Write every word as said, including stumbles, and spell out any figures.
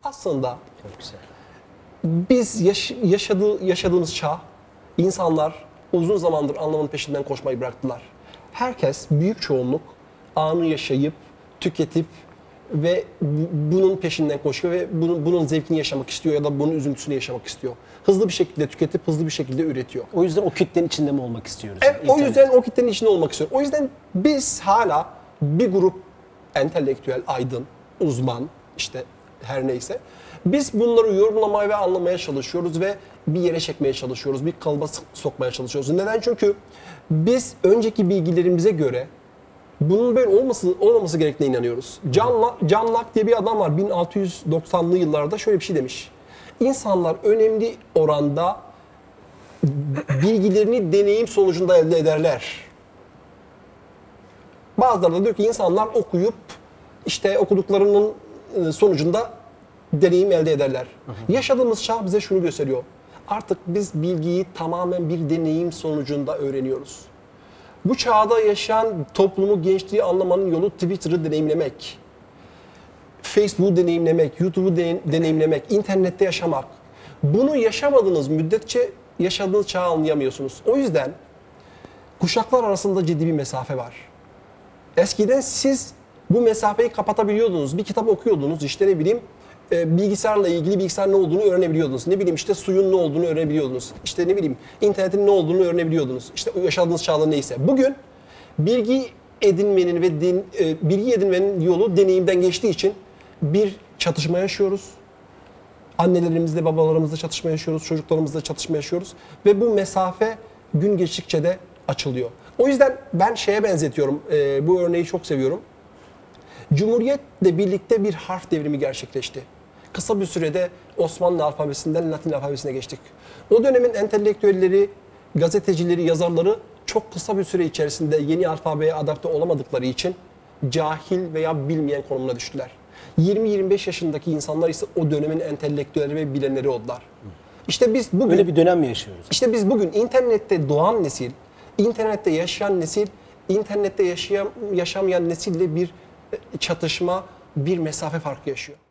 Aslında Çok güzel. biz yaş yaşadığı, yaşadığımız çağ, insanlar uzun zamandır anlamın peşinden koşmayı bıraktılar. Herkes, büyük çoğunluk anı yaşayıp, tüketip ve bunun peşinden koşuyor ve bunun, bunun zevkini yaşamak istiyor ya da bunun üzüntüsünü yaşamak istiyor. Hızlı bir şekilde tüketip hızlı bir şekilde üretiyor. O yüzden o kitlenin içinde mi olmak istiyoruz? Evet, Yani o yüzden o kitlenin içinde olmak istiyorum. O yüzden biz hala bir grup entelektüel, aydın, uzman, işte her neyse, biz bunları yorumlamaya ve anlamaya çalışıyoruz ve bir yere çekmeye çalışıyoruz, bir kalıba sokmaya çalışıyoruz. Neden? Çünkü biz önceki bilgilerimize göre bunun böyle olması, olmaması gerektiğine inanıyoruz. John Locke, John Locke diye bir adam var bin altı yüz doksanlı yıllarda şöyle bir şey demiş. İnsanlar önemli oranda bilgilerini deneyim sonucunda elde ederler. Bazıları da diyor ki insanlar okuyup işte okuduklarının sonucunda deneyim elde ederler. Hı hı. Yaşadığımız çağ bize şunu gösteriyor. Artık biz bilgiyi tamamen bir deneyim sonucunda öğreniyoruz. Bu çağda yaşayan toplumu, gençliği anlamanın yolu Twitter'ı deneyimlemek, Facebook'u deneyimlemek, YouTube'u de deneyimlemek, internette yaşamak. Bunu yaşamadığınız müddetçe yaşadığınız çağı anlayamıyorsunuz. O yüzden kuşaklar arasında ciddi bir mesafe var. Eskiden siz bu mesafeyi kapatabiliyordunuz. Bir kitap okuyordunuz, işte ne bileyim e, bilgisayarla ilgili bilgisayar ne olduğunu öğrenebiliyordunuz. Ne bileyim işte suyun ne olduğunu öğrenebiliyordunuz. İşte ne bileyim internetin ne olduğunu öğrenebiliyordunuz. İşte yaşadığınız çağda neyse. Bugün bilgi edinmenin ve din, e, bilgi edinmenin yolu deneyimden geçtiği için bir çatışma yaşıyoruz. Annelerimizle, babalarımızla çatışma yaşıyoruz, çocuklarımızla çatışma yaşıyoruz ve bu mesafe gün geçtikçe de açılıyor. O yüzden ben şeye benzetiyorum, e, bu örneği çok seviyorum. Cumhuriyetle birlikte bir harf devrimi gerçekleşti. Kısa bir sürede Osmanlı alfabesinden Latin alfabesine geçtik. O dönemin entelektüelleri, gazetecileri, yazarları çok kısa bir süre içerisinde yeni alfabeye adapte olamadıkları için cahil veya bilmeyen konumuna düştüler. yirmi yirmi beş yaşındaki insanlar ise o dönemin entelektüelleri ve bilenleri oldular. İşte biz bugün öyle bir dönem mi yaşıyoruz? İşte biz bugün internette doğan nesil, internette yaşayan nesil, internette yaşayan, yaşamayan nesille bir çatışma, bir mesafe farkı yaşıyor.